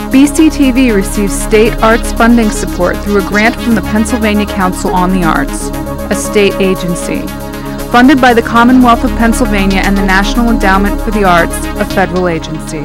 BCTV receives state arts funding support through a grant from the Pennsylvania Council on the Arts, a state agency. Funded by the Commonwealth of Pennsylvania and the National Endowment for the Arts, a federal agency.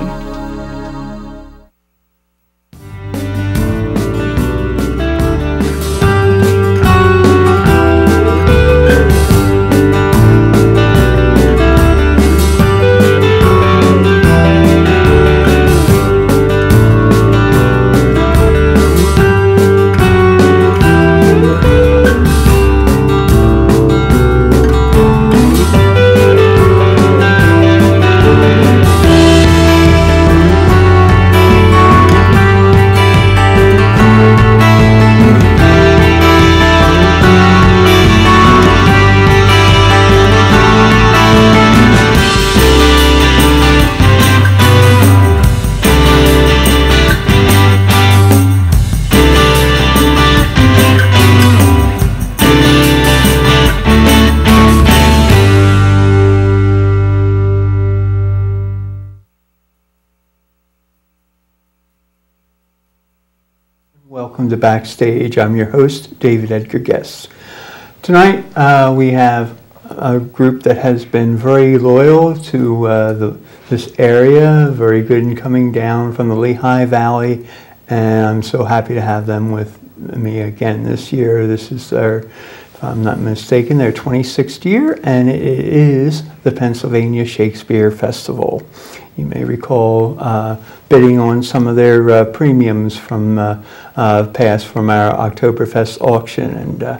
Welcome to Backstage. I'm your host, David Edgar Guest. Tonight we have a group that has been very loyal to this area, very good in coming down from the Lehigh Valley, and I'm so happy to have them with me again this year. This is their, if I'm not mistaken, their 26th year, and it is the Pennsylvania Shakespeare Festival. You may recall bidding on some of their premiums from past from our Oktoberfest auction,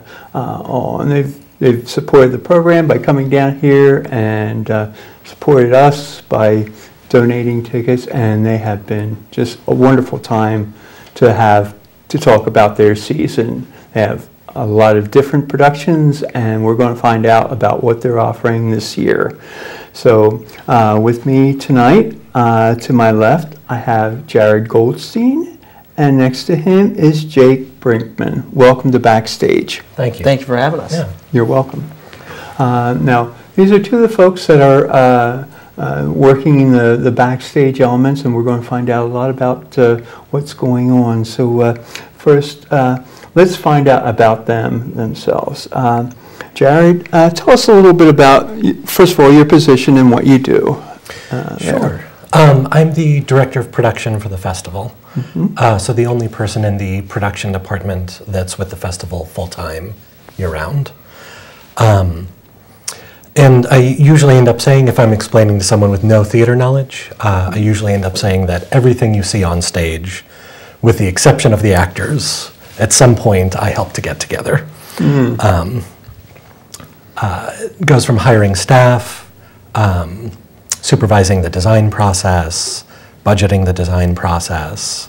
and they've supported the program by coming down here and supported us by donating tickets, and they have been just a wonderful time to talk about their season. They have a lot of different productions, and we're going to find out about what they're offering this year. So with me tonight, to my left, I have Jared Goldstein, and next to him is Jake Brinkman. Welcome to Backstage. Thank you. Thank you for having us. Yeah. You're welcome. Now, these are two of the folks that are working in the backstage elements, and we're going to find out a lot about what's going on. So first, let's find out about themselves. Jared, tell us a little bit about, first of all, your position and what you do. Sure. I'm the director of production for the festival. Mm-hmm. So the only person in the production department that's with the festival full-time, year-round. And I usually end up saying, if I'm explaining to someone with no theater knowledge, I usually end up saying that everything you see on stage, with the exception of the actors, at some point I help to get together. Mm-hmm. It goes from hiring staff, supervising the design process, budgeting the design process,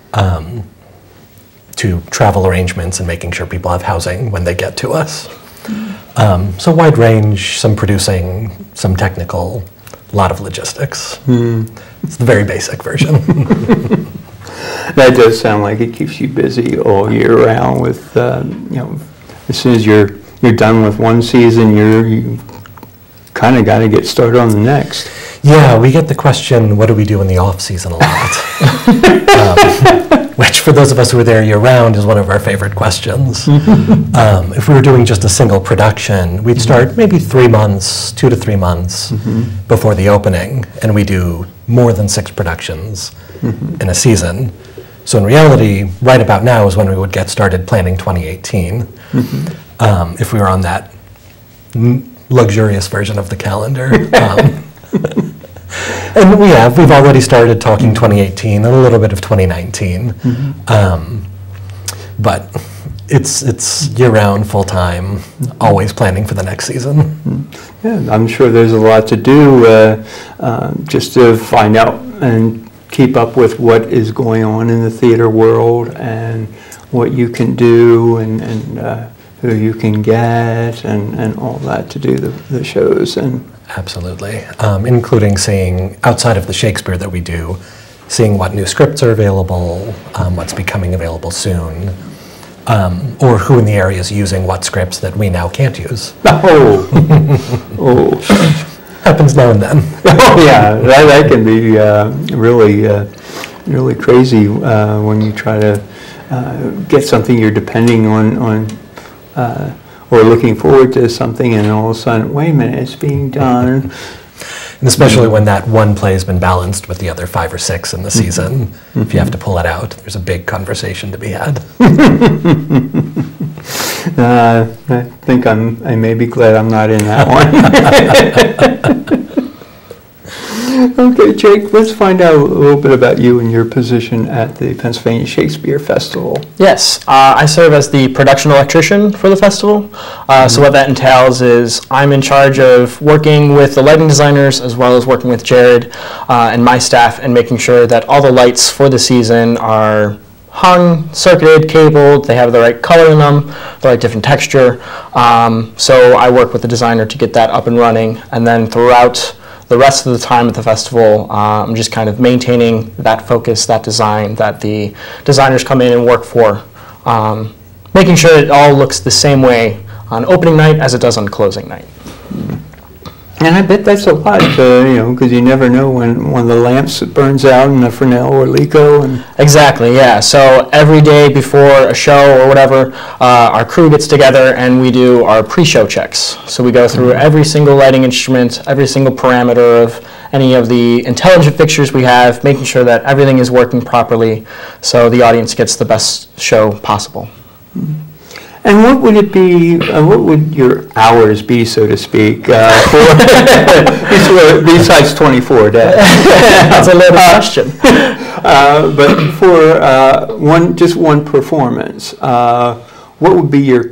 to travel arrangements and making sure people have housing when they get to us. So wide range, some producing, some technical, a lot of logistics. It's the very basic version. That does sound like it keeps you busy all year round with, as soon as you're done with one season, you kind of got to get started on the next. Yeah, we get the question, what do we do in the off-season a lot? Which, for those of us who are there year-round, is one of our favorite questions. If we were doing just a single production, we'd start maybe 3 months, 2 to 3 months before the opening, and we do more than 6 productions in a season. So in reality, right about now is when we would get started planning 2018, if we were on that luxurious version of the calendar. And we've already started talking 2018 and a little bit of 2019. But it's year-round, full-time, always planning for the next season. Yeah, I'm sure there's a lot to do just to find out and keep up with what is going on in the theater world and what you can do and who you can get and all that to do the shows. And absolutely, including seeing, outside of the Shakespeare that we do, seeing what new scripts are available, what's becoming available soon, or who in the area is using what scripts that we now can't use. Oh. Happens now and then. Oh yeah, that can be really really crazy when you try to get something you're depending on or looking forward to something, and all of a sudden, wait a minute, it's being done. And especially when that one play has been balanced with the other 5 or 6 in the season. If you have to pull it out, there's a big conversation to be had. I think I may be glad I'm not in that one. Okay, Jake, let's find out a little bit about you and your position at the Pennsylvania Shakespeare Festival. Yes, I serve as the production electrician for the festival. So what that entails is I'm in charge of working with the lighting designers as well as working with Jared and my staff and making sure that all the lights for the season are hung, circuited, cabled, they have the right color in them, the right different texture. So I work with the designer to get that up and running, and then throughout the rest of the time at the festival, I'm just kind of maintaining that focus, that design that the designers come in and work for, making sure it all looks the same way on opening night as it does on closing night. And I bet that's a lot, because you never know when one of the lamps burns out in the Fresnel or Lico. And Exactly, yeah. So every day before a show or whatever, our crew gets together and we do our pre-show checks. So we go through every single lighting instrument, every single parameter of any of the intelligent fixtures we have, making sure that everything is working properly so the audience gets the best show possible. And what would it be, what would your hours be, so to speak, for besides 24 days? That's a loaded question. But for just one performance, what would be your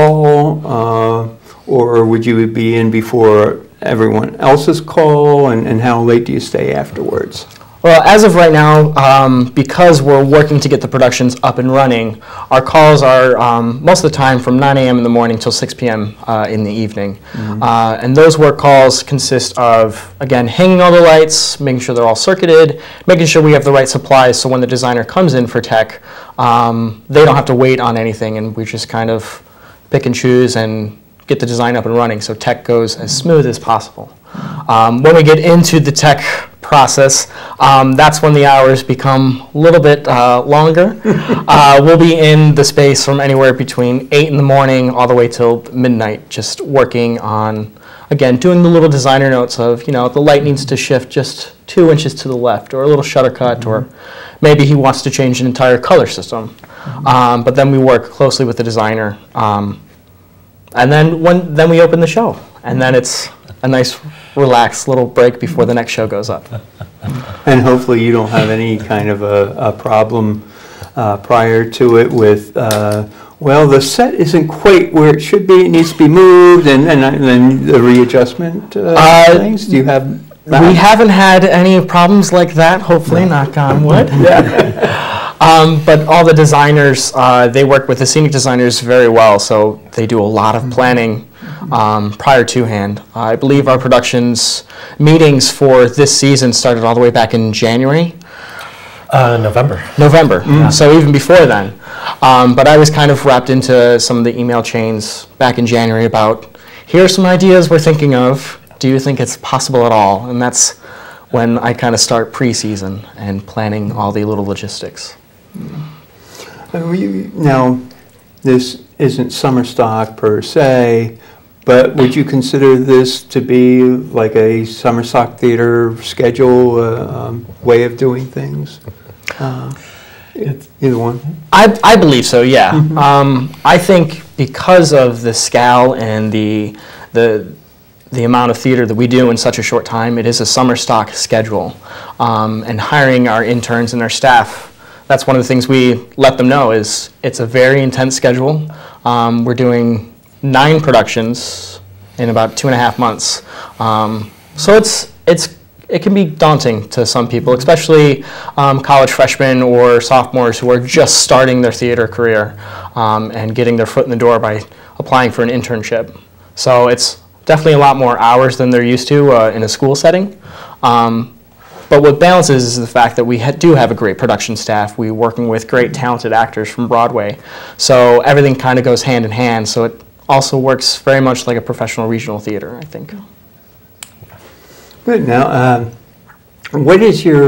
call, or would you be in before everyone else's call, and how late do you stay afterwards? Well, as of right now, because we're working to get the productions up and running, our calls are most of the time from 9 a.m. in the morning till 6 p.m. In the evening. And those work calls consist of, again, hanging all the lights, making sure they're all circuited, making sure we have the right supplies so when the designer comes in for tech, they don't have to wait on anything, and we just kind of pick and choose and get the design up and running so tech goes as smooth as possible. When we get into the tech process, that's when the hours become a little bit longer. We'll be in the space from anywhere between 8 in the morning all the way till midnight, just working on, again, doing the little designer notes of, the light needs to shift just 2 inches to the left, or a little shutter cut, or maybe he wants to change an entire color system. But then we work closely with the designer. And then we open the show, and then it's a nice, relaxed little break before the next show goes up. And hopefully you don't have any kind of a problem prior to it with, well, the set isn't quite where it should be, it needs to be moved, and then the readjustment things. Do you have that? We haven't had any problems like that, hopefully, knock on wood. But all the designers, they work with the scenic designers very well, so they do a lot of planning prior to hand. I believe our productions meetings for this season started all the way back in January. November. Yeah. So even before then. But I was kind of wrapped into some of the email chains back in January about, here are some ideas we're thinking of. Do you think it's possible at all? And that's when I kind of start pre-season and planning all the little logistics. Now, this isn't summer stock per se, but would you consider this to be like a summer stock theater schedule way of doing things? Either one? I believe so, yeah. I think because of the scale and the amount of theater that we do in such a short time, it is a summer stock schedule. And hiring our interns and our staff, that's one of the things we let them know is it's a very intense schedule. We're doing 9 productions in about 2.5 months. So it can be daunting to some people, especially college freshmen or sophomores who are just starting their theater career and getting their foot in the door by applying for an internship. So it's definitely a lot more hours than they're used to in a school setting. But what balances is the fact that we do have a great production staff. We're working with great talented actors from Broadway. So everything kind of goes hand in hand. So it also works very much like a professional regional theater, I think. Good. Now, what is your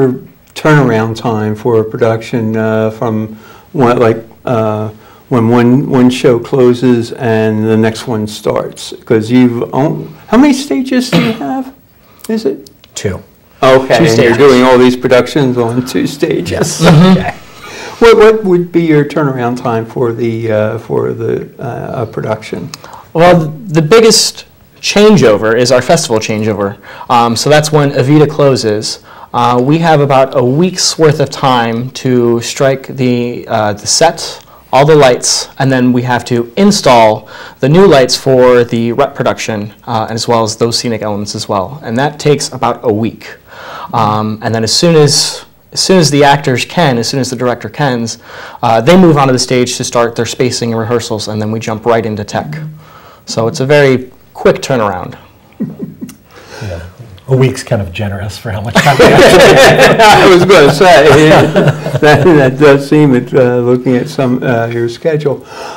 turnaround time for a production from what, when one show closes and the next one starts? Because how many stages do you have? Is it? 2. Okay, Two and you're stages. doing all these productions on 2 stages. Yes. Okay. What would be your turnaround time for the production? Well, the biggest changeover is our festival changeover. So that's when Evita closes. We have about a week's worth of time to strike the set, all the lights, and then we have to install the new lights for the rep production, as well as those scenic elements as well. And that takes about a week. And then as soon as the actors can, as soon as the director can, they move onto the stage to start their spacing and rehearsals, and then we jump right into tech. So it's a very quick turnaround. Yeah. A week's kind of generous for how much time we have. I was going to say, that does seem it, looking at your schedule.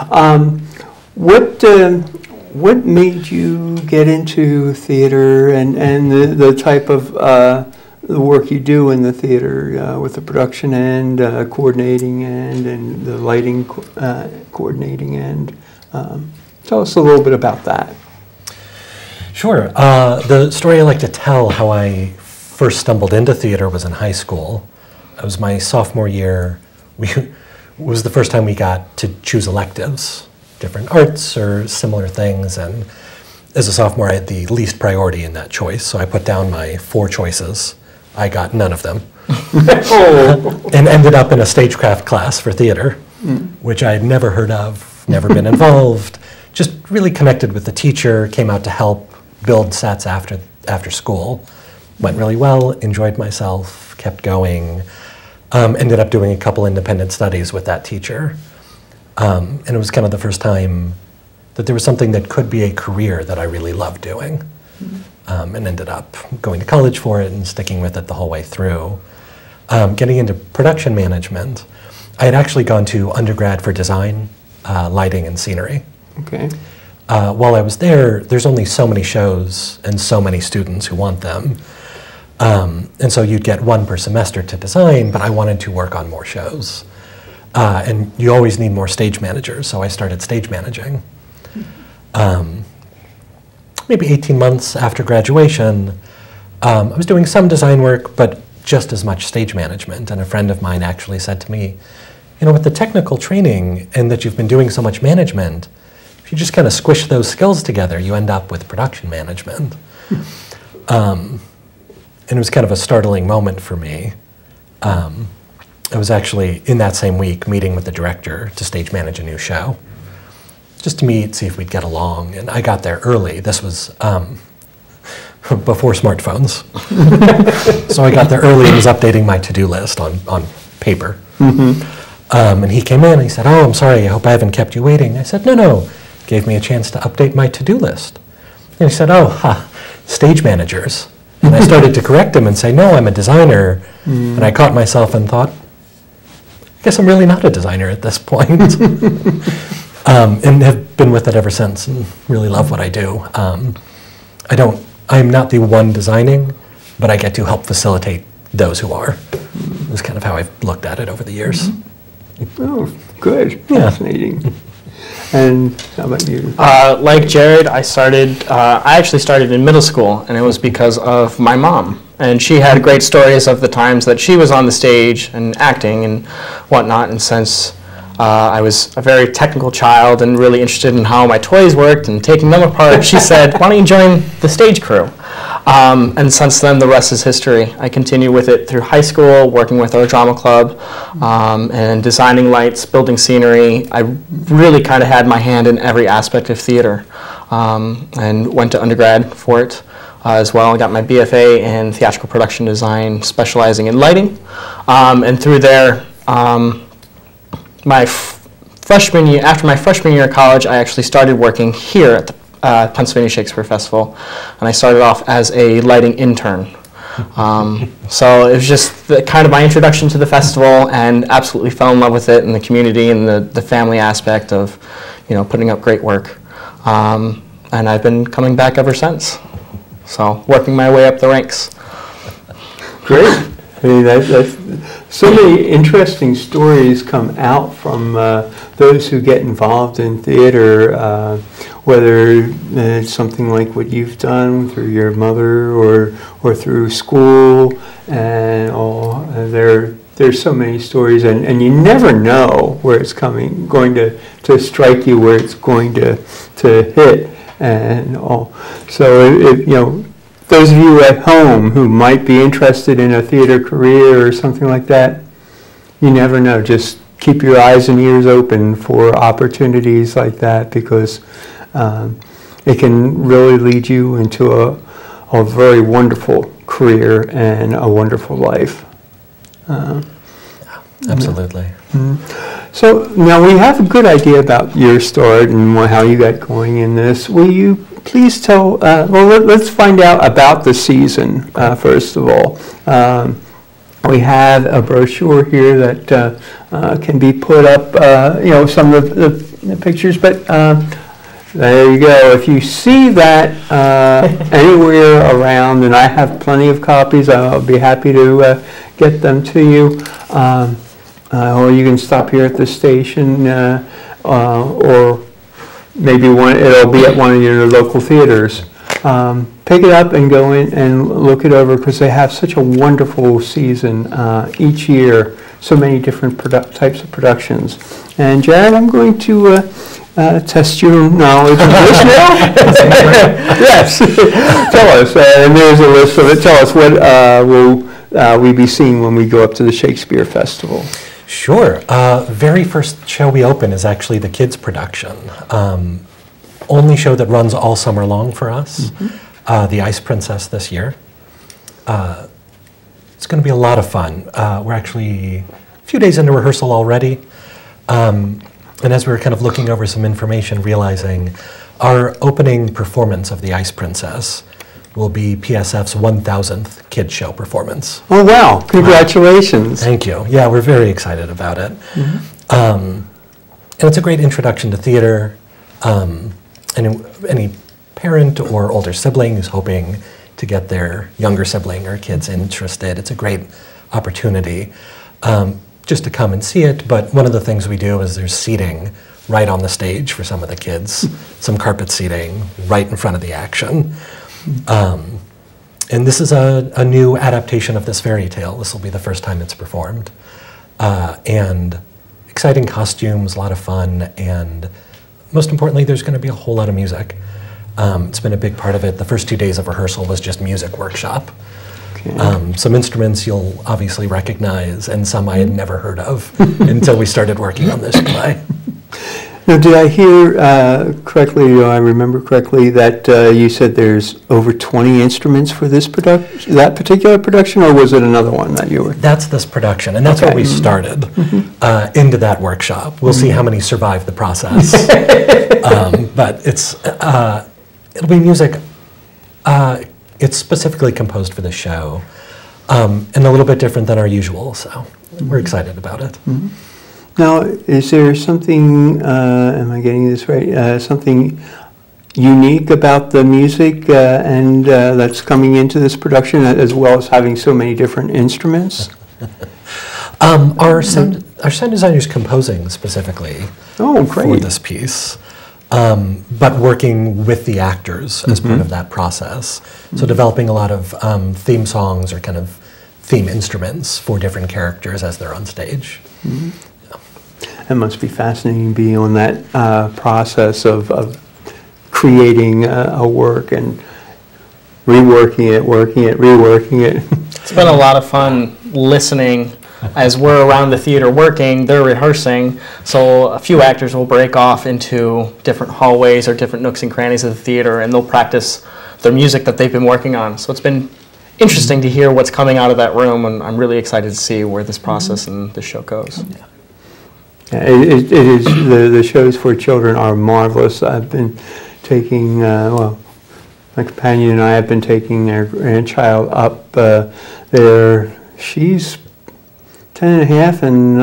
What made you get into theater and the type of the work you do in the theater with the production end, coordinating end, and the lighting coordinating end? Tell us a little bit about that. Sure. The story I like to tell how I first stumbled into theater was in high school. It was my sophomore year. It was the first time we got to choose electives, different arts or similar things. And as a sophomore, I had the least priority in that choice. So I put down my 4 choices. I got none of them. And ended up in a stagecraft class for theater, which I had never heard of, never been involved. Just really connected with the teacher, came out to help build sets after school. Went really well, enjoyed myself, kept going. Ended up doing a couple independent studies with that teacher. And it was kind of the first time that there was something that could be a career that I really loved doing. And ended up going to college for it and sticking with it the whole way through. Getting into production management, I had actually gone to undergrad for design, lighting, and scenery. Okay. While I was there, there's only so many shows and so many students who want them. And so you'd get 1 per semester to design, but I wanted to work on more shows. And you always need more stage managers, so I started stage managing. Maybe 18 months after graduation, I was doing some design work, but just as much stage management. And a friend of mine actually said to me, you know, with the technical training and that you've been doing so much management, if you just kind of squish those skills together, you end up with production management. And it was kind of a startling moment for me. I was actually, in that same week, meeting with the director to stage manage a new show. Just to meet, see if we'd get along. And I got there early. This was before smartphones. So I got there early and was updating my to-do list on paper. And he came in and he said, "Oh, I'm sorry, I hope I haven't kept you waiting." I said, No. Gave me a chance to update my to-do list. And he said, "Oh, stage managers." And I started to correct him and say, "No, I'm a designer." And I caught myself and thought, I guess I'm really not a designer at this point. And have been with it ever since and really love what I do. I'm not the one designing, but I get to help facilitate those who are. That's kind of how I've looked at it over the years. Oh, good. Yeah. Fascinating. And how about you? Like Jared, I actually started in middle school, and it was because of my mom. And she had great stories of the times that she was on the stage and acting and whatnot. And since I was a very technical child and really interested in how my toys worked and taking them apart, she said, "Why don't you join the stage crew?" And since then, the rest is history. I continue with it through high school, working with our drama club, and designing lights, building scenery. I really kind of had my hand in every aspect of theater, and went to undergrad for it as well. I got my BFA in theatrical production design, specializing in lighting. And through there, after my freshman year of college, I actually started working here at the Pennsylvania Shakespeare Festival, and I started off as a lighting intern. So it was just kind of my introduction to the festival, and absolutely fell in love with it and the community and the family aspect of, putting up great work. And I've been coming back ever since. So working my way up the ranks. Great. I mean, that's so many interesting stories come out from those who get involved in theater, whether it's something like what you've done through your mother or through school, and there's so many stories, and you never know where it's going to strike you, where it's going to hit, and all. So those of you at home who might be interested in a theater career or something like that, you never know. Just keep your eyes and ears open for opportunities like that, because it can really lead you into a very wonderful career and a wonderful life. Absolutely. Mm-hmm. So now we have a good idea about your start and how you got going in this. Will you please tell, let's find out about the season, first of all. We have a brochure here that can be put up, some of the pictures, but there you go. If you see that anywhere around, and I have plenty of copies, I'll be happy to get them to you. Or you can stop here at the station, or maybe it'll be at one of your local theaters. Pick it up and go in and look it over, because they have such a wonderful season each year, so many different types of productions. And Jared, I'm going to test your knowledge of this now. Yes. Tell us, and there's a list of it. Tell us, what will we be seeing when we go up to the Shakespeare Festival? Sure. Very first show we open is actually the kids' production. Only show that runs all summer long for us. Mm-hmm. The Ice Princess this year. It's going to be a lot of fun. We're actually a few days into rehearsal already. And as we were kind of looking over some information, realizing our opening performance of The Ice Princess will be PSF's 1,000th kids show performance. Oh, wow. Congratulations. Thank you. Yeah, we're very excited about it. Mm-hmm. And it's a great introduction to theater. And any parent or older sibling who's hoping to get their younger sibling or kids interested, it's a great opportunity just to come and see it. But one of the things we do is there's seating right on the stage for some of the kids, some carpet seating right in front of the action. And this is a new adaptation of this fairy tale. This will be the first time it's performed. And exciting costumes, a lot of fun, and most importantly, there's going to be a whole lot of music. It's been a big part of it. The first 2 days of rehearsal was just music workshop. Okay. Some instruments you'll obviously recognize, and some I had never heard of until we started working on this play. Now, did I hear correctly, or I remember correctly, that you said there's over 20 instruments for this production, that particular production, or was it another one that you were? That's this production, and that's where we started, into that workshop. We'll see how many survive the process. But it'll be music. It's specifically composed for this show, and a little bit different than our usual, so we're excited about it. Mm-hmm. Now, is there something, am I getting this right, something unique about the music and that's coming into this production, as well as having so many different instruments? Our sound designer's composing specifically for this piece, but working with the actors as part of that process. So developing a lot of theme songs or kind of theme instruments for different characters as they're on stage. It must be fascinating being on that process of creating a work and reworking it, working it, reworking it. It's been a lot of fun listening as we're around the theater working. They're rehearsing, so a few actors will break off into different hallways or different nooks and crannies of the theater, and they'll practice their music that they've been working on. So it's been interesting to hear what's coming out of that room, and I'm really excited to see where this process and this show goes. Yeah. It is, the shows for children are marvelous. I've been taking, my companion and I have been taking their grandchild up there. She's 10 and a half, and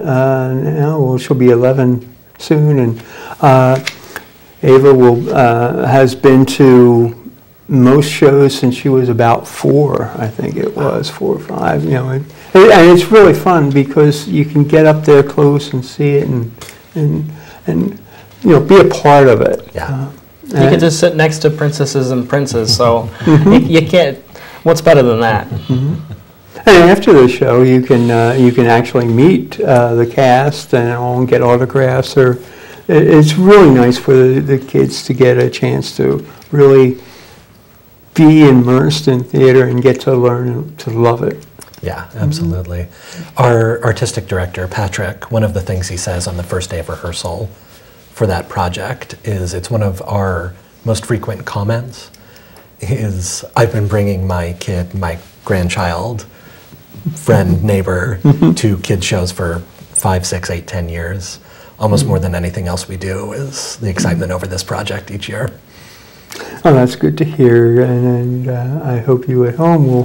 now she'll be 11 soon. And Ava has been to most shows since she was about 4, I think it was, 4 or 5, and it's really fun because you can get up there close and see it and be a part of it. Yeah. You can just sit next to princesses and princes, so you can't, what's better than that? And after the show, you can actually meet the cast and get autographs. It's really nice for the kids to get a chance to really be immersed in theater and get to learn to love it. Yeah, absolutely. Our artistic director, Patrick, one of the things he says on the first day of rehearsal for that project is, it's one of our most frequent comments, is, I've been bringing my kid, my grandchild, friend, neighbor, to kids shows for 5, 6, 8, 10 years. Almost more than anything else we do is the excitement over this project each year. Oh, that's good to hear, and I hope you at home will,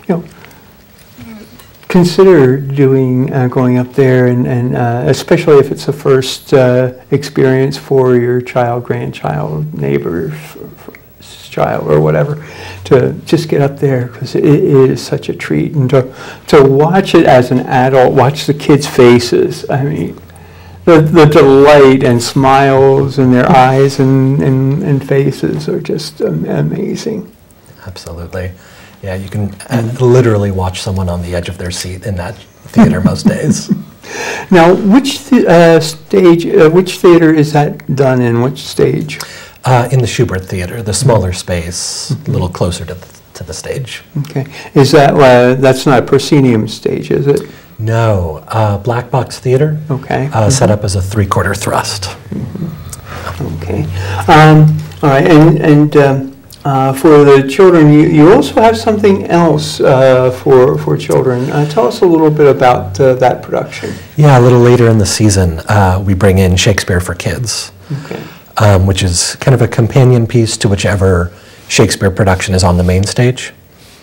consider going up there, and especially if it's a first experience for your child, grandchild, neighbor's child, or whatever, to just get up there, because it is such a treat, and to watch it as an adult, watch the kids' faces. I mean, the delight and smiles in their eyes and faces are just amazing. Absolutely. Yeah, you can literally watch someone on the edge of their seat in that theater most days. Now, which which theater is that done in? Which stage? In the Schubert Theater, the smaller space, a little closer to the stage. Okay. Is that that's not a proscenium stage, is it? No, Black Box Theater. Okay. Set up as a 3/4 thrust. Okay. All right, and for the children, you also have something else for children. Tell us a little bit about that production. Yeah, a little later in the season, we bring in Shakespeare for Kids, which is kind of a companion piece to whichever Shakespeare production is on the main stage.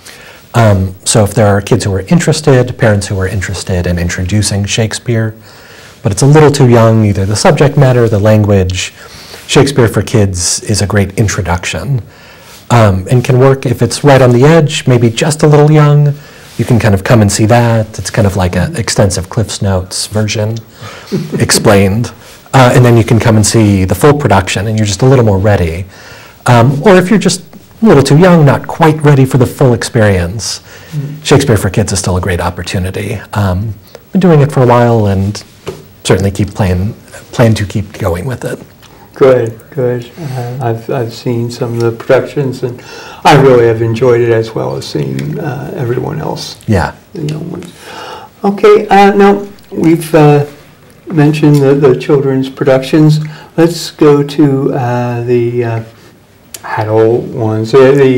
So if there are kids who are interested, parents who are interested in introducing Shakespeare, but it's a little too young, either the subject matter, the language, Shakespeare for Kids is a great introduction. And can work if it's right on the edge, maybe just a little young. You can kind of come and see that. It's kind of like an extensive Cliff's Notes version explained. And then you can come and see the full production and you're just a little more ready. Or if you're just a little too young, not quite ready for the full experience, Shakespeare for Kids is still a great opportunity. Been doing it for a while and certainly plan to keep going with it. Good, good. I've seen some of the productions, and I really have enjoyed it as well as seeing everyone else. Yeah. The young ones. Okay, now we've mentioned the children's productions. Let's go to the adult ones,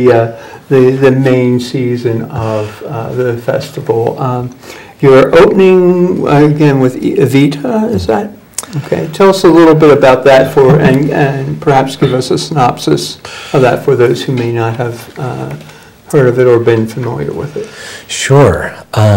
the main season of the festival. You're opening again with Evita, is that? Okay, tell us a little bit about that and perhaps give us a synopsis of that for those who may not have heard of it or been familiar with it. Sure.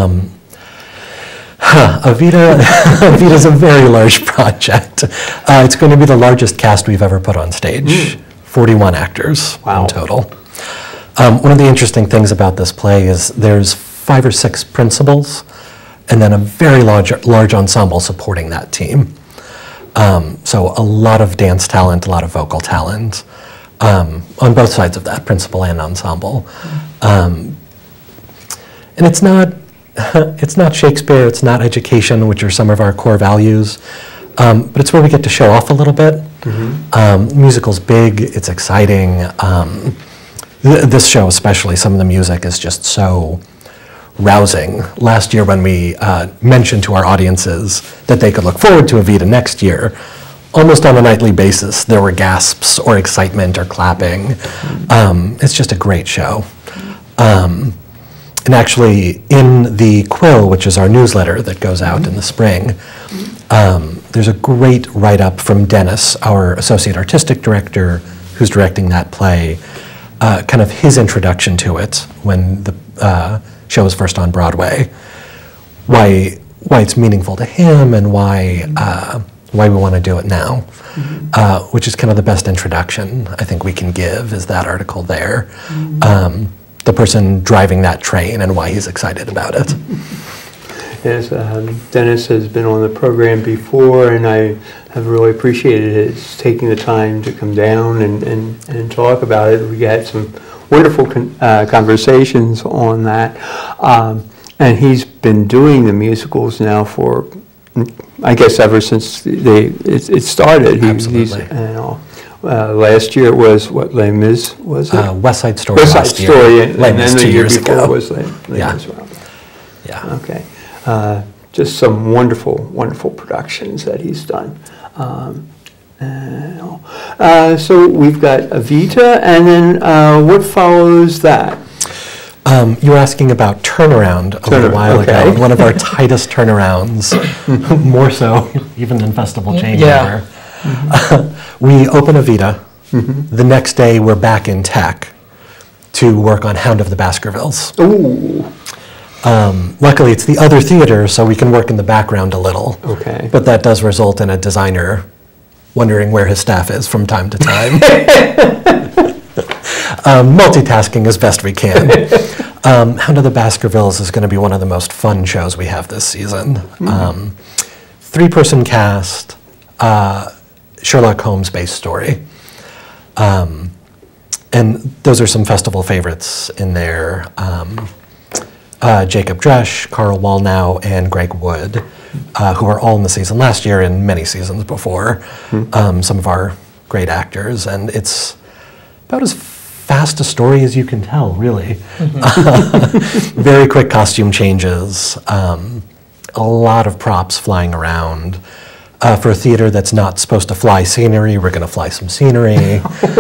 Evita is a very large project. It's going to be the largest cast we've ever put on stage, 41 actors in total. One of the interesting things about this play is there's 5 or 6 principals and then a very large ensemble supporting that team. So a lot of dance talent, a lot of vocal talent on both sides of that, principal and ensemble. And it's not Shakespeare, it's not education, which are some of our core values, but it's where we get to show off a little bit. Musical's big, it's exciting. This show especially, some of the music is just so rousing. Last year when we mentioned to our audiences that they could look forward to Evita next year, almost on a nightly basis there were gasps or excitement or clapping. It's just a great show. And actually in the Quill, which is our newsletter that goes out in the spring, there's a great write-up from Dennis, our associate artistic director who's directing that play, kind of his introduction to it when the show was first on Broadway, why it's meaningful to him and why why we want to do it now, which is kind of the best introduction I think we can give, is that article there. The person driving that train and why he's excited about it. Yes, Dennis has been on the program before, and I have really appreciated his taking the time to come down and talk about it. We had some wonderful conversations on that, and he's been doing the musicals now for, I guess, ever since it started. Absolutely. Last year it was, what, Les Mis, was it? West Side Story West Side last year. Story, and Les then Mis the 2 year years before ago. was Les Yeah. Mis. Yeah. Okay. Just some wonderful, wonderful productions that he's done. So we've got Evita, and then what follows that? You were asking about turnaround a little while okay. ago. One of our tightest turnarounds, more so even than Festival Changeover. We open Evita. The next day we're back in tech to work on Hound of the Baskervilles. Ooh. Luckily, it's the other theater, so we can work in the background a little. Okay. But that does result in a designer wondering where his staff is from time to time. Multitasking as best we can. Hound of the Baskervilles is going to be one of the most fun shows we have this season. 3-person cast, Sherlock Holmes-based story. And those are some festival favorites in there. Jacob Dresch, Carl Wallnow, and Greg Wood, who are all in the season last year and many seasons before. Some of our great actors, and it's about as fast a story as you can tell, really. Very quick costume changes, a lot of props flying around. For a theater that's not supposed to fly scenery, we're going to fly some scenery.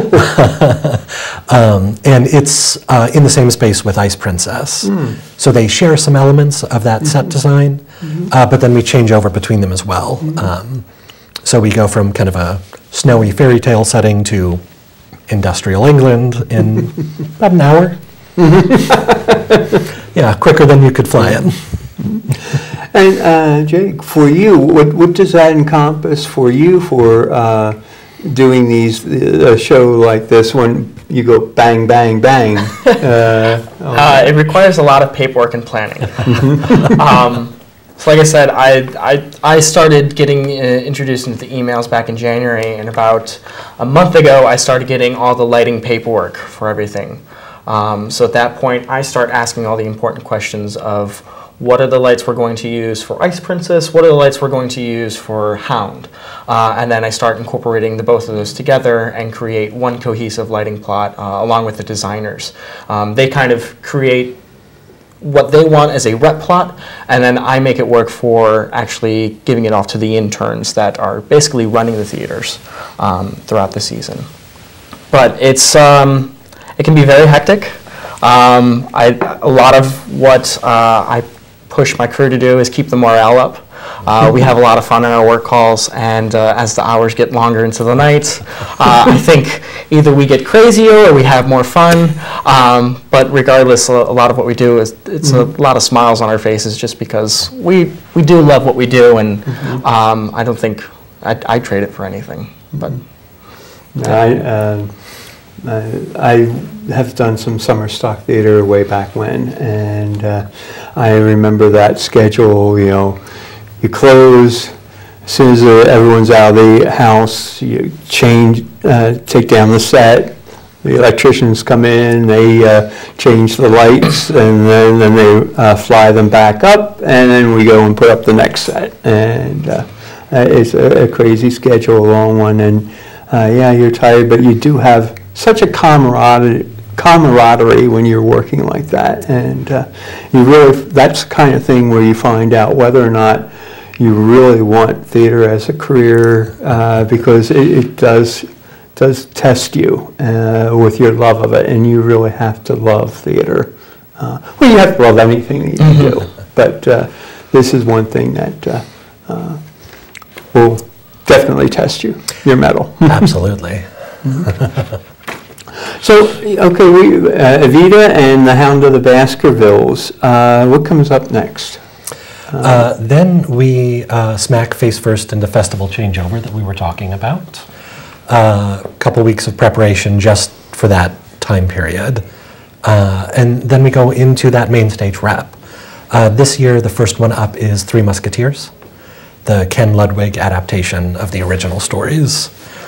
And it's in the same space with Ice Princess. So they share some elements of that set design, but then we change over between them as well. So we go from kind of a snowy fairy tale setting to industrial England in about an hour. Yeah, quicker than you could fly it. And Jake, for you, what does that encompass for you for doing a show like this when you go bang, bang, bang? It requires a lot of paperwork and planning. So like I said, I started getting introduced into the emails back in January, and about a month ago I started getting all the lighting paperwork for everything. So at that point I start asking all the important questions of what are the lights we're going to use for Ice Princess, what are the lights we're going to use for Hound, and then I start incorporating both of those together and create one cohesive lighting plot along with the designers. They kind of create what they want as a rep plot, and then I make it work for actually giving it off to the interns that are basically running the theaters throughout the season. But it's it can be very hectic. A lot of what I push my crew to do is keep the morale up. We have a lot of fun in our work calls, and as the hours get longer into the night, I think either we get crazier or we have more fun. But regardless, a lot of what we do is a lot of smiles on our faces, just because we do love what we do, and I don't think I'd trade it for anything. But I have done some summer stock theater way back when, and I remember that schedule. You know, you close as soon as everyone's out of the house. You change, take down the set. The electricians come in, they change the lights, and then they fly them back up, and then we go and put up the next set. And it's a crazy schedule, a long one, and yeah, you're tired, but you do have such a camaraderie when you're working like that, and you really, that's the kind of thing where you find out whether or not you really want theater as a career, because it does test you with your love of it, and you really have to love theater. Well, you have to love anything that you do, but this is one thing that will definitely test your mettle. Absolutely. So, okay, Evita and the Hound of the Baskervilles. What comes up next? Then we smack face first into festival changeover that we were talking about. A couple weeks of preparation just for that time period. And then we go into that main stage rep. This year, the first one up is Three Musketeers, the Ken Ludwig adaptation of the original stories.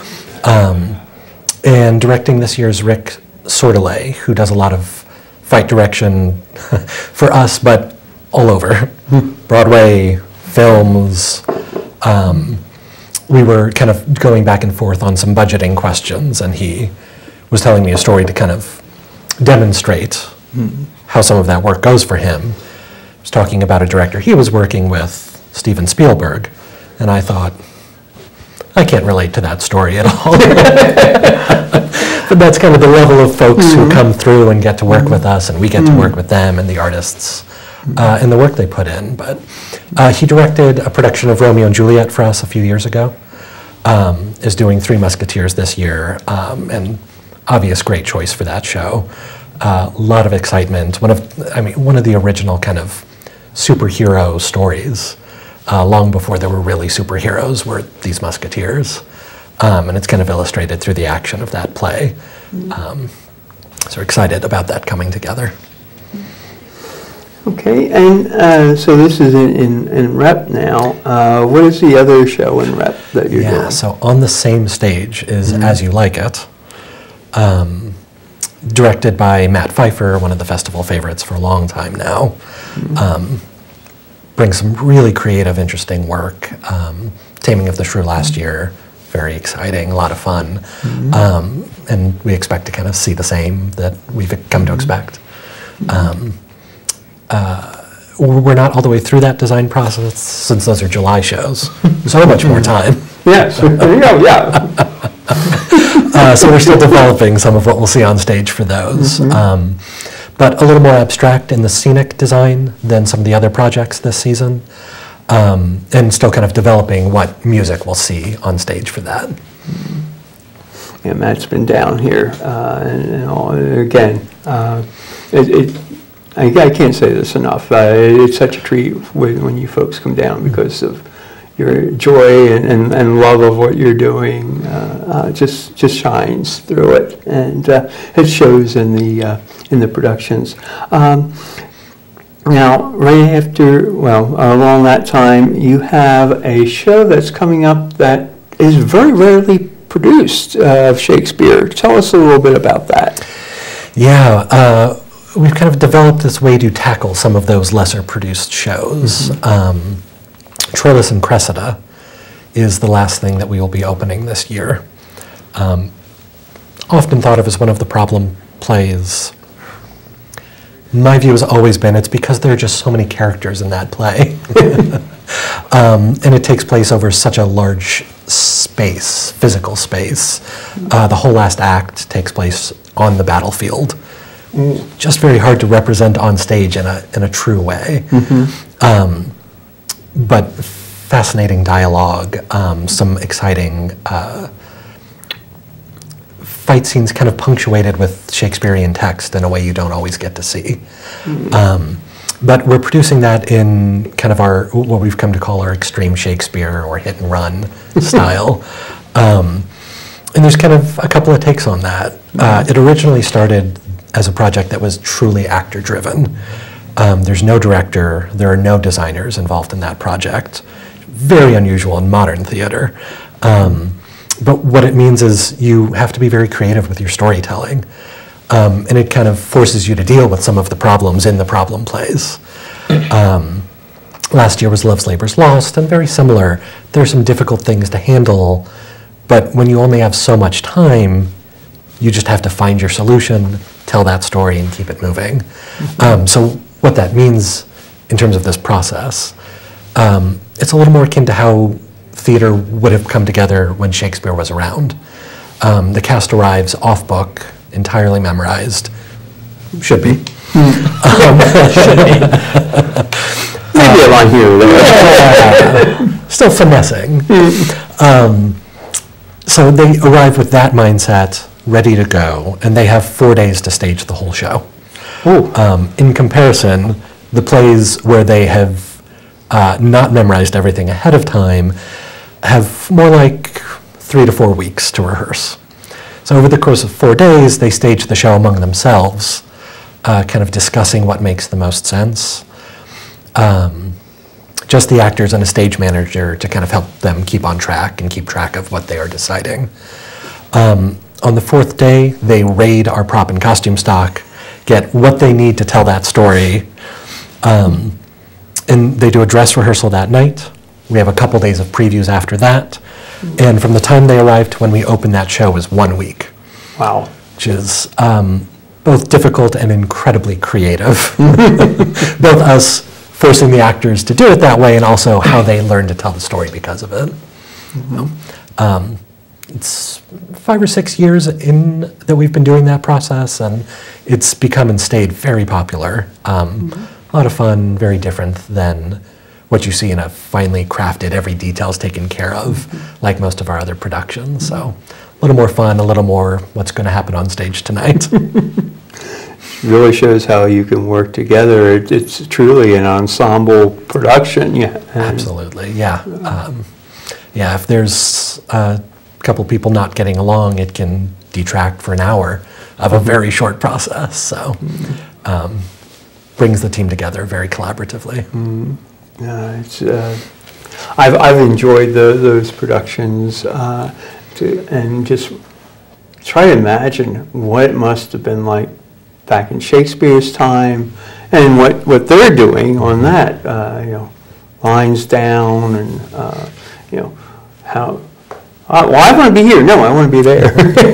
And directing this year is Rick Sordelay, who does a lot of fight direction for us, but all over. Broadway, films. We were kind of going back and forth on some budgeting questions, and he was telling me a story to kind of demonstrate how some of that work goes for him. He was talking about a director he was working with, Steven Spielberg, and I thought, I can't relate to that story at all. But that's kind of the level of folks who come through and get to work with us, and we get to work with them and the artists and the work they put in. But he directed a production of Romeo and Juliet for us a few years ago, is doing Three Musketeers this year, and obvious great choice for that show. A lot of excitement. One of the original kind of superhero stories, long before there were really superheroes, were these Musketeers. And it's kind of illustrated through the action of that play. So we're excited about that coming together. Okay, and so this is in rep now. What is the other show in rep that you're doing? Yeah, so on the same stage is As You Like It, directed by Matt Pfeiffer, one of the festival favorites for a long time now. Brings some really creative, interesting work. Taming of the Shrew last year, very exciting, a lot of fun. And we expect to kind of see the same that we've come to expect. We're not all the way through that design process since those are July shows. So much more time. Yes, there you go, yeah. So we're still developing some of what we'll see on stage for those. But a little more abstract in the scenic design than some of the other projects this season. And still kind of developing what music we'll see on stage for that. Yeah, Matt's been down here, and all, again, I can't say this enough. It's such a treat when you folks come down because of your joy and love of what you're doing. Just shines through it, and it shows in the productions. Now, right after, along that time, you have a show that's coming up that is very rarely produced of Shakespeare. Tell us a little bit about that. Yeah, we've kind of developed this way to tackle some of those lesser produced shows. Troilus and Cressida is the last thing that we will be opening this year. Often thought of as one of the problem plays. My view has always been it's because there are just so many characters in that play. And it takes place over such a large space, physical space. The whole last act takes place on the battlefield. Just very hard to represent on stage in a true way. But fascinating dialogue, some exciting fight scenes kind of punctuated with Shakespearean text in a way you don't always get to see. But we're producing that in kind of what we've come to call our extreme Shakespeare or hit and run style. And there's kind of a couple of takes on that. It originally started as a project that was truly actor driven. There's no director, there are no designers involved in that project. Very unusual in modern theater. But what it means is you have to be very creative with your storytelling. And it kind of forces you to deal with some of the problems in the problem plays. Last year was Love's Labour's Lost, and very similar. There's some difficult things to handle, but when you only have so much time, you just have to find your solution, tell that story, and keep it moving. So what that means in terms of this process, it's a little more akin to how theater would have come together when Shakespeare was around. The cast arrives off book, entirely memorized. Should be. Should be. Maybe a line here or there. Still finessing. So they arrive with that mindset, ready to go, and they have 4 days to stage the whole show. In comparison, the plays where they have not memorized everything ahead of time, have more like 3 to 4 weeks to rehearse. So over the course of 4 days, they stage the show among themselves, kind of discussing what makes the most sense. Just the actors and a stage manager to kind of help them keep on track and keep track of what they are deciding. On the 4th day, they raid our prop and costume stock, get what they need to tell that story, and they do a dress rehearsal that night. We have a couple days of previews after that, and from the time they arrive to when we open that show is 1 week. Wow. Which is both difficult and incredibly creative. Both us forcing the actors to do it that way and also how they learn to tell the story because of it. It's 5 or 6 years in that we've been doing that process, and it's become and stayed very popular. A lot of fun, very different than what you see in a finely crafted, every detail's taken care of, like most of our other productions. So a little more fun, a little more what's going to happen on stage tonight. Really shows how you can work together. It's truly an ensemble production. Yeah. Absolutely, yeah. Yeah, if there's a couple people not getting along, it can detract for an hour of a very short process. So brings the team together very collaboratively. I've enjoyed those productions and just try to imagine what it must have been like back in Shakespeare's time and what they're doing on that, lines down and, how, well, I want to be here. No, I want to be there.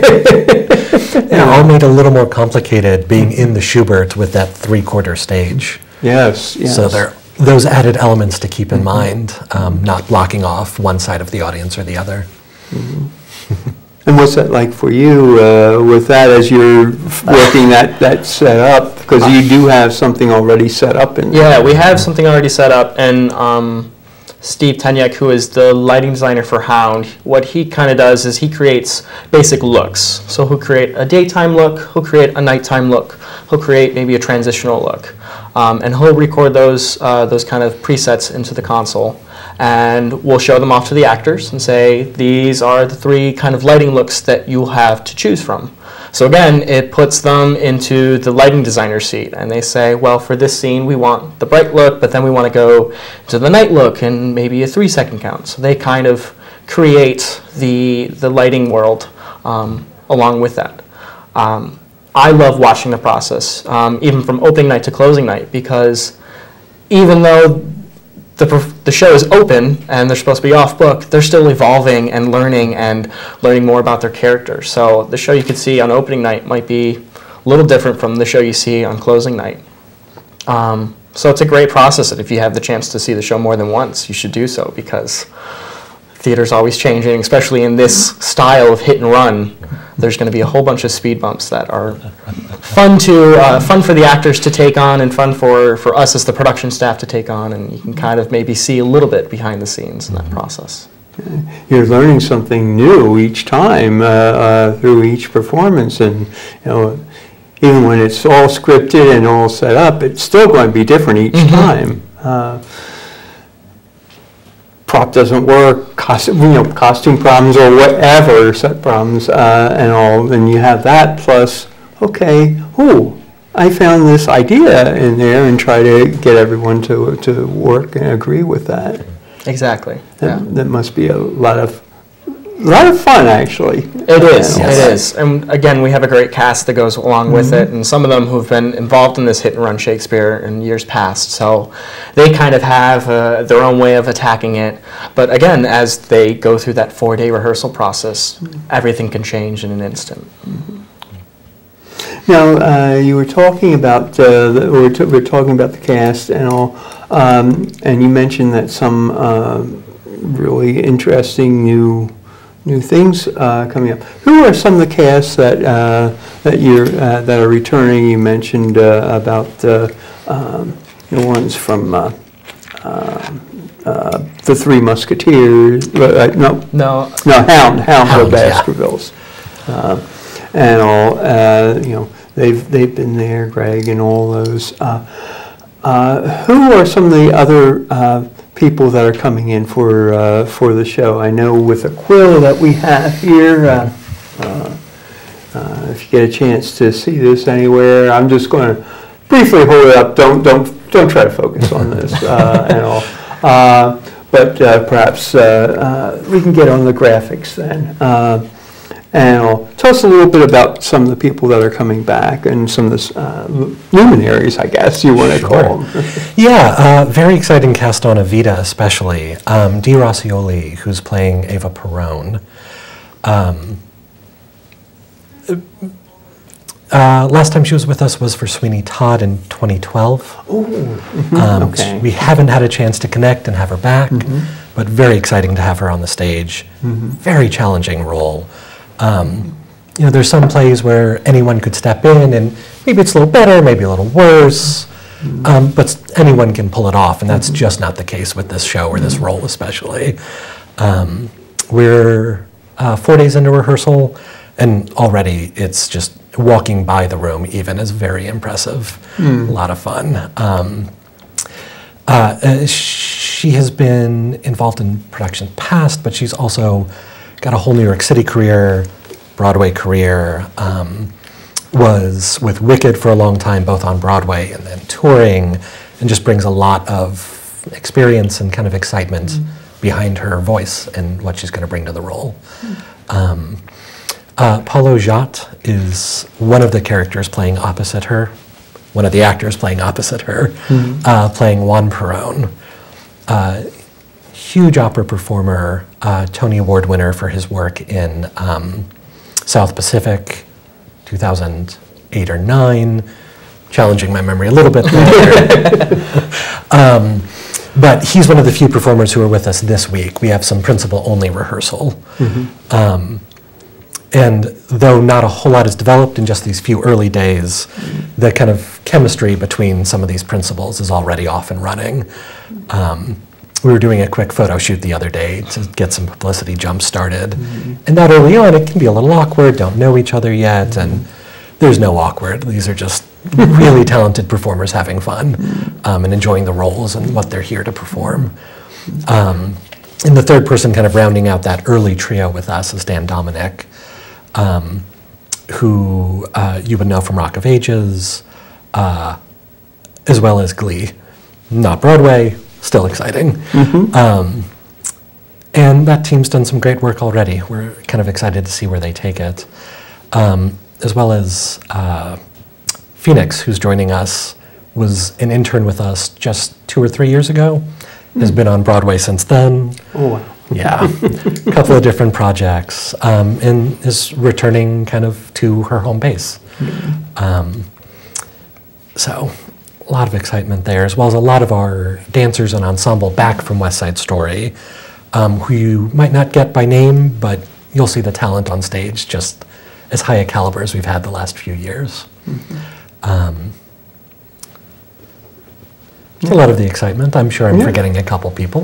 All made a little more complicated being in the Schubert with that 3/4 stage. Yes. So there are those added elements to keep in mind, not blocking off one side of the audience or the other. And what's that like for you with that as you're working that set up? Because you do have something already set up. Yeah, we have something already set up, and Steve Tenyek, who is the lighting designer for Hound, what he kind of does is he creates basic looks. So he'll create a daytime look, he'll create a nighttime look, he'll create maybe a transitional look, and he'll record those kind of presets into the console. And we'll show them off to the actors and say, these are the 3 kind of lighting looks that you'll have to choose from. So again, it puts them into the lighting designer seat, and they say, well, for this scene, we want the bright look, but then we want to go to the night look and maybe a 3-second count. So they kind of create the lighting world along with that. I love watching the process, even from opening night to closing night, because even though the show is open and they're supposed to be off book, they're still evolving and learning more about their characters. So the show you could see on opening night might be a little different from the show you see on closing night. So it's a great process, and if you have the chance to see the show more than once, you should do so, because theater's always changing, especially in this style of hit and run. There's going to be a whole bunch of speed bumps that are fun for the actors to take on, and fun for us as the production staff to take on, and you can kind of maybe see a little bit behind the scenes in that process. You're learning something new each time through each performance, and even when it's all scripted and all set up, it's still going to be different each time. Prop doesn't work, costume problems or whatever, set problems and all, then you have that plus, okay, I found this idea in there, and try to get everyone to work and agree with that. Exactly. That must be a lot of fun, actually. It is. And again, we have a great cast that goes along with it, and some of them who've been involved in this hit and run Shakespeare in years past, so they kind of have their own way of attacking it. But again, as they go through that 4-day rehearsal process, everything can change in an instant. Now, you were talking about we're talking about the cast and all, and you mentioned that some really interesting new things coming up. Who are some of the casts that are returning? You mentioned about the ones from the Three Musketeers. No, Hound of Baskervilles, and all. They've been there, Greg, and all those. Who are some of the other people that are coming in for the show. I know with a quill that we have here, if you get a chance to see this anywhere, I'm just going to briefly hold it up. Don't try to focus on this at all. But perhaps we can get on the graphics then. And tell us a little bit about some of the people that are coming back and some of the luminaries, I guess you want to call them. Yeah, very exciting cast on Evita especially. Dee Rossioli, who's playing Eva Perón. Last time she was with us was for Sweeney Todd in 2012. Okay. We haven't had a chance to connect and have her back, but very exciting to have her on the stage. Very challenging role. You know, there's some plays where anyone could step in and maybe it's a little better, maybe a little worse, but anyone can pull it off, and that's just not the case with this show or this role especially. We're 4 days into rehearsal, and already it's just walking by the room even is very impressive. A lot of fun. She has been involved in productions past, but she's also got a whole New York City career, Broadway career, was with Wicked for a long time, both on Broadway and then touring, and just brings a lot of experience and kind of excitement behind her voice and what she's going to bring to the role. Paulo Jat is one of the characters playing opposite her, one of the actors playing opposite her, playing Juan Perón. Huge opera performer, Tony Award winner for his work in South Pacific, 2008 or 9, challenging my memory a little bit there. But he's one of the few performers who are with us this week. We have some principal-only rehearsal. And though not a whole lot is developed in just these few early days, the kind of chemistry between some of these principals is already off and running. We were doing a quick photo shoot the other day to get some publicity jump started. And that early on, it can be a little awkward, don't know each other yet, and there's no awkward. These are just really talented performers having fun and enjoying the roles and what they're here to perform. And the third person kind of rounding out that early trio with us is Dan Dominic, who you would know from Rock of Ages, as well as Glee. Not Broadway, still exciting. And that team's done some great work already. We're kind of excited to see where they take it. As well as Phoenix, who's joining us, was an intern with us just 2 or 3 years ago, has been on Broadway since then. Oh, wow. Yeah, a couple of different projects, and is returning kind of to her home base. So a lot of excitement there, as well as a lot of our dancers and ensemble back from West Side Story, who you might not get by name, but you'll see the talent on stage just as high a caliber as we've had the last few years. A lot of the excitement. I'm sure I'm forgetting a couple people.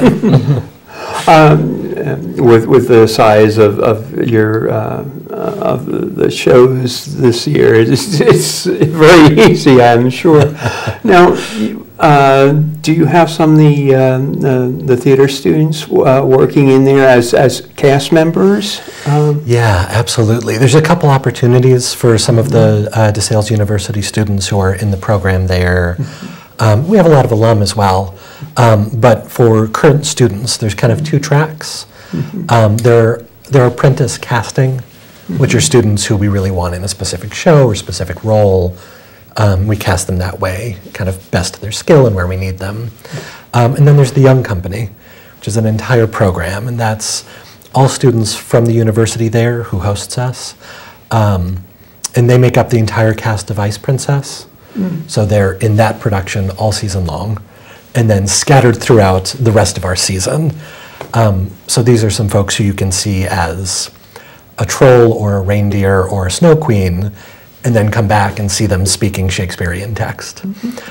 With the size of your of the shows this year, it's very easy, I'm sure. Now, do you have some of the theater students working in there as cast members? Yeah, absolutely. There's a couple opportunities for some of the DeSales University students who are in the program there. We have a lot of alum as well, but for current students, there's kind of 2 tracks. There are apprentice casting, which are students who we really want in a specific show or specific role. We cast them that way, kind of best to their skill and where we need them. And then there's the Young Company, which is an entire program, and that's all students from the university there who hosts us. And they make up the entire cast of Ice Princess. So they're in that production all season long, and then scattered throughout the rest of our season. So these are some folks who you can see as a troll or a reindeer or a snow queen, and then come back and see them speaking Shakespearean text.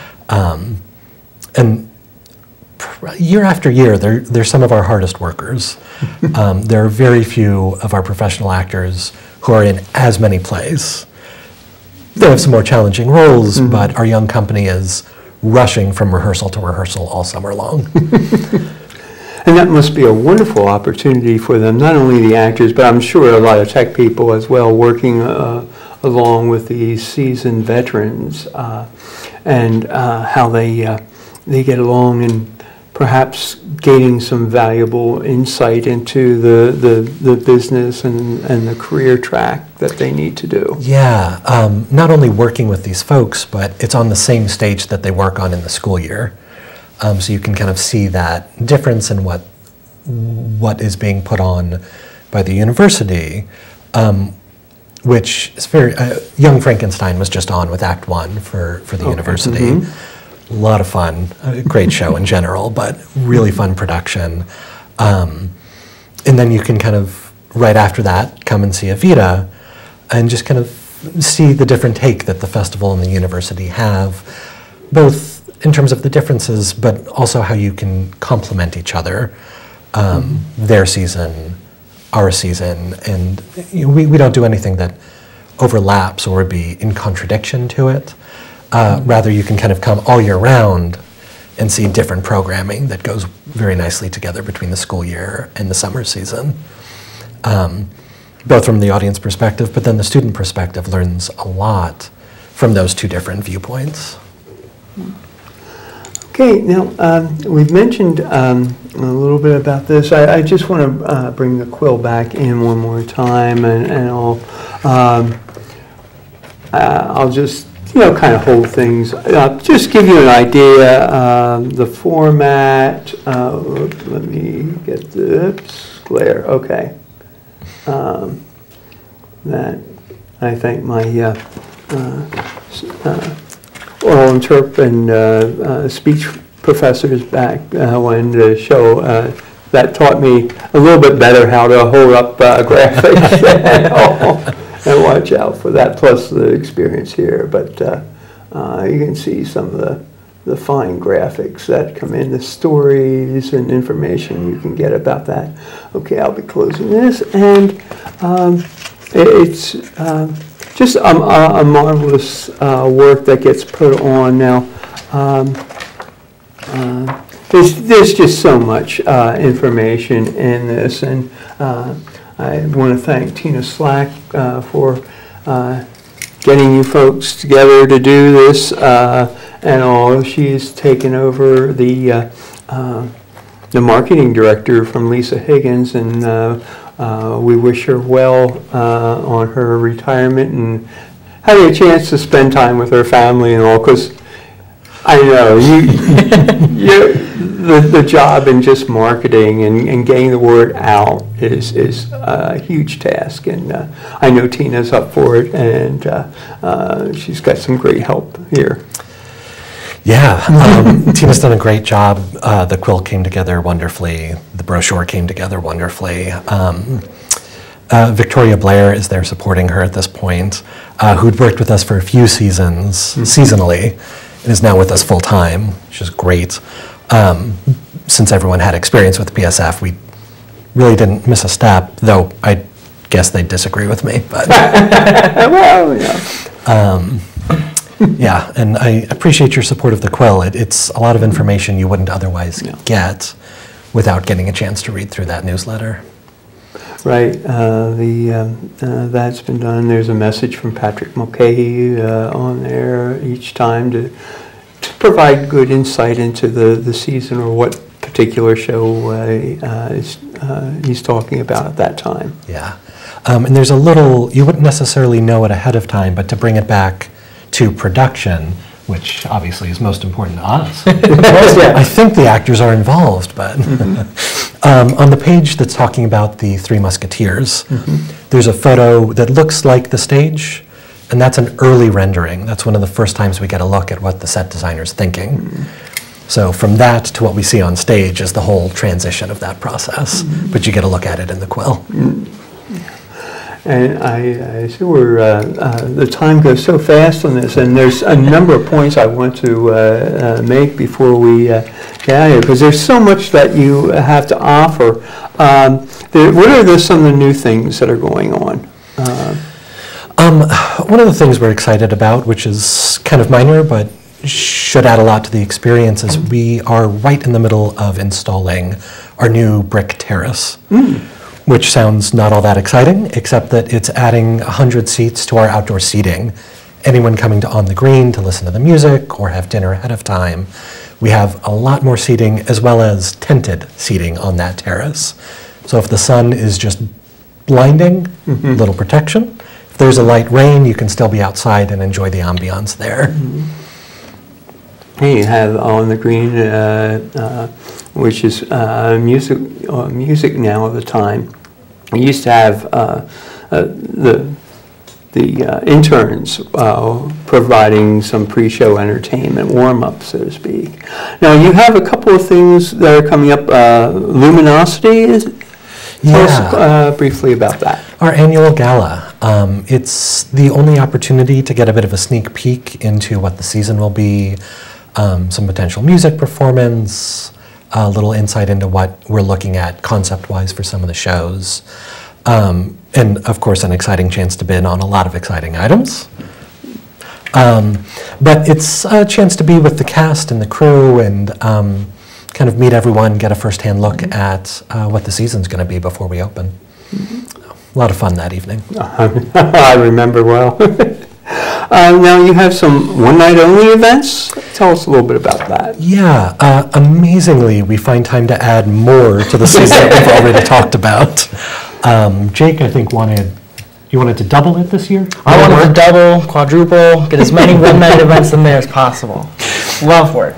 And year after year, they're some of our hardest workers. There are very few of our professional actors who are in as many plays. They have some more challenging roles, but our Young Company is rushing from rehearsal to rehearsal all summer long. And that must be a wonderful opportunity for them, not only the actors, but I'm sure a lot of tech people as well, working along with the seasoned veterans, and how they get along, and perhaps gaining some valuable insight into the business and the career track that they need to do. Yeah, not only working with these folks, but it's on the same stage that they work on in the school year. So you can kind of see that difference in what is being put on by the university, which is very, Young Frankenstein was just on with Act 1 for the university. A lot of fun, a great show in general, but really fun production. And then you can kind of, right after that, come and see Evita and just kind of see the different take that the festival and the university have, both in terms of the differences, but also how you can complement each other, their season, our season, and we don't do anything that overlaps or would be in contradiction to it. Rather, you can kind of come all year round and see different programming that goes very nicely together between the school year and the summer season. Both from the audience perspective, but then the student perspective learns a lot from those two different viewpoints. Okay, now we've mentioned a little bit about this. I just want to bring the quill back in one more time, and I'll just kind of hold things. Just give you an idea. The format. Let me get this glare. Okay. That I think my oral interp and speech professors back when the show that taught me a little bit better how to hold up graphics and watch out for that, plus the experience here. But you can see some of the fine graphics that come in, the stories and information you can get about that. Okay, I'll be closing this, and it's just a marvelous work that gets put on now. There's just so much information in this, and I want to thank Tina Slack for getting you folks together to do this, and all. She's taken over the marketing director from Lisa Higgins, and we wish her well on her retirement and having a chance to spend time with her family and all, because I know the job in just marketing and getting the word out is a huge task, and I know Tina's up for it, and she's got some great help here. Yeah, Tina's done a great job. The quill came together wonderfully. The brochure came together wonderfully. Victoria Blair is there supporting her at this point, who'd worked with us for a few seasons, seasonally, and is now with us full time, which is great. Since everyone had experience with PSF, we really didn't miss a step, though I guess they'd disagree with me. But well, yeah. Yeah, and I appreciate your support of the quill. It's a lot of information you wouldn't otherwise get without getting a chance to read through that newsletter. Right, that's been done. There's a message from Patrick Mulcahy on there each time to provide good insight into the season or what particular show he's talking about at that time. Yeah, and there's a little, you wouldn't necessarily know it ahead of time, but to bring it back to production, which obviously is most important to us. I think the actors are involved, but on the page that's talking about the Three Musketeers, there's a photo that looks like the stage, and that's an early rendering. That's one of the first times we get a look at what the set designer's thinking. So from that to what we see on stage is the whole transition of that process, but you get a look at it in the quill. And I see where the time goes so fast on this, and there's a number of points I want to make before we get out of here, because there's so much that you have to offer. What are some of the new things that are going on? One of the things we're excited about, which is kind of minor, but should add a lot to the experience is we are right in the middle of installing our new brick terrace, which sounds not all that exciting, except that it's adding 100 seats to our outdoor seating. Anyone coming to On the Green to listen to the music or have dinner ahead of time, we have a lot more seating as well as tented seating on that terrace. So if the sun is just blinding, little protection. If there's a light rain, you can still be outside and enjoy the ambiance there. You have On the Green, which is music now of the time. We used to have the interns providing some pre-show entertainment, warm-up, so to speak. Now, you have a couple of things that are coming up. Luminosity, tell us briefly about that. Our annual gala. It's the only opportunity to get a bit of a sneak peek into what the season will be, some potential music performance, a little insight into what we're looking at concept-wise for some of the shows. And of course, an exciting chance to bid on a lot of exciting items. But it's a chance to be with the cast and the crew and kind of meet everyone, get a first-hand look at what the season's going to be before we open. A lot of fun that evening. I remember well. Now you have some one-night-only events. Tell us a little bit about that. Yeah, amazingly, we find time to add more to the season that we've already talked about. Jake, I think you wanted to double it this year? I wanted to double, quadruple, get as many one-night events in there as possible. Love work.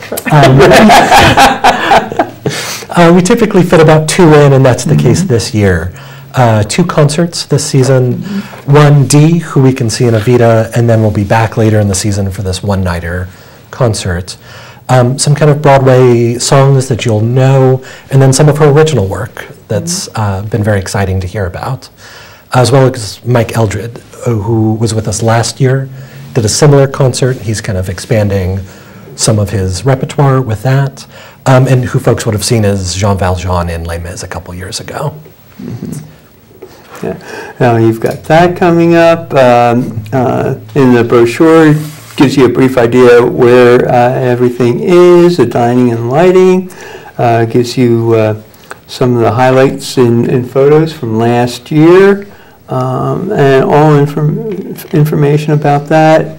We typically fit about 2 in, and that's the case this year. 2 concerts this season. One, Dee, who we can see in Avita, and then we'll be back later in the season for this one-nighter concert. Some kind of Broadway songs that you'll know, and then some of her original work that's been very exciting to hear about. As well as Mike Eldred, who was with us last year, did a similar concert. He's kind of expanding some of his repertoire with that, and who folks would have seen as Jean Valjean in Les Mis a couple years ago. Yeah. Now you've got that coming up. In the brochure, gives you a brief idea where everything is, the dining and lighting, gives you some of the highlights in photos from last year, and all information about that.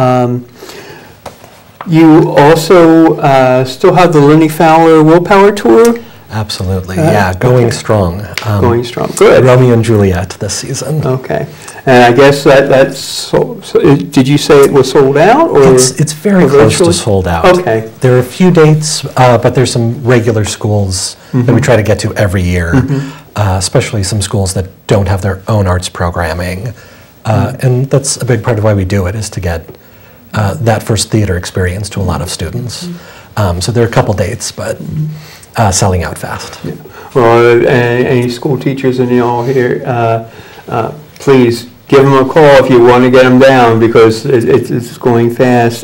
You also still have the Lenny Fowler Willpower Tour? Absolutely, yeah, going strong. Going strong, good. Romeo and Juliet this season. Okay, and I guess that's sold, did you say it was sold out? Or it's very close to sold out. Okay. There are a few dates, but there's some regular schools that we try to get to every year, especially some schools that don't have their own arts programming. And that's a big part of why we do it, is to get that first theater experience to a lot of students. So there are a couple dates, but selling out fast. Yeah. Well, any school teachers and y'all here, please give them a call if you want to get them down, because it's going fast.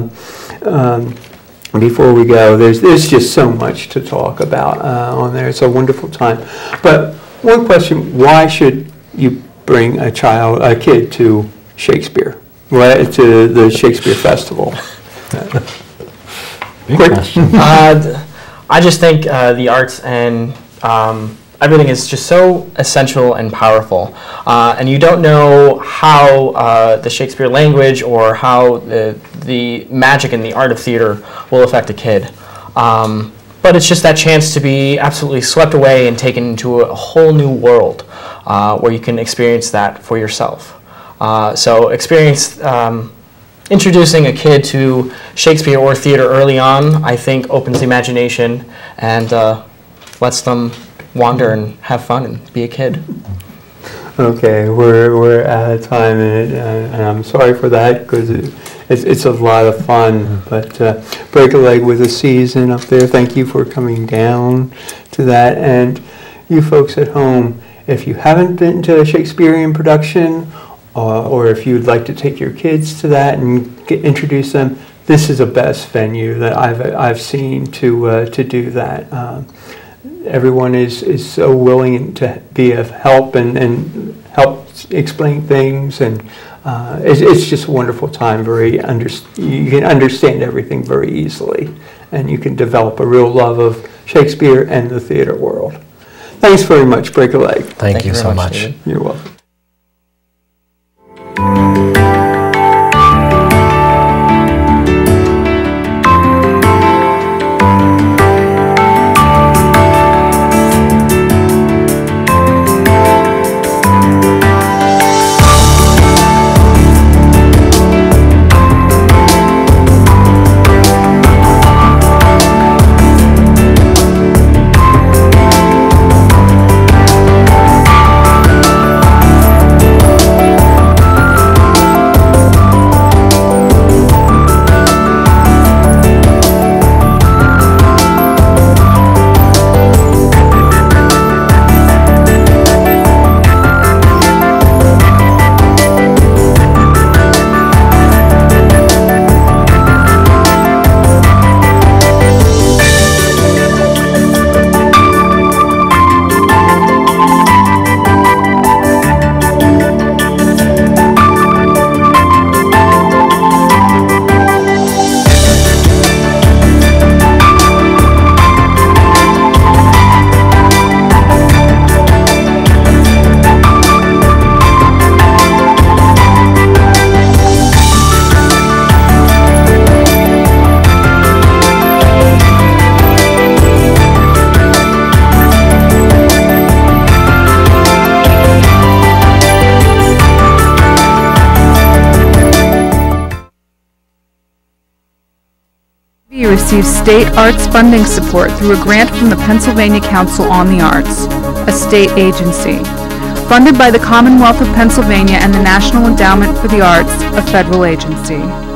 Before we go, there's just so much to talk about on there. It's a wonderful time. But one question: why should you bring a kid to Shakespeare, to the Shakespeare Festival? Big question. I just think the arts and everything is just so essential and powerful. And you don't know how the Shakespeare language or how the magic and the art of theater will affect a kid. But it's just that chance to be absolutely swept away and taken into a whole new world where you can experience that for yourself. So introducing a kid to Shakespeare or theater early on, I think, opens the imagination and lets them wander and have fun and be a kid. Okay, we're out of time, and I'm sorry for that, because it's a lot of fun. But break a leg with a season up there. Thank you for coming down to that. And you folks at home, if you haven't been to a Shakespearean production, or if you'd like to take your kids to that and introduce them, this is the best venue that I've seen to do that. Everyone is so willing to be of help and help explain things, and it's just a wonderful time. You can understand everything very easily, and you can develop a real love of Shakespeare and the theater world. Thanks very much. Break a leg. Thank you so much. David. You're welcome. Receives state arts funding support through a grant from the Pennsylvania Council on the Arts, a state agency. Funded by the Commonwealth of Pennsylvania and the National Endowment for the Arts, a federal agency.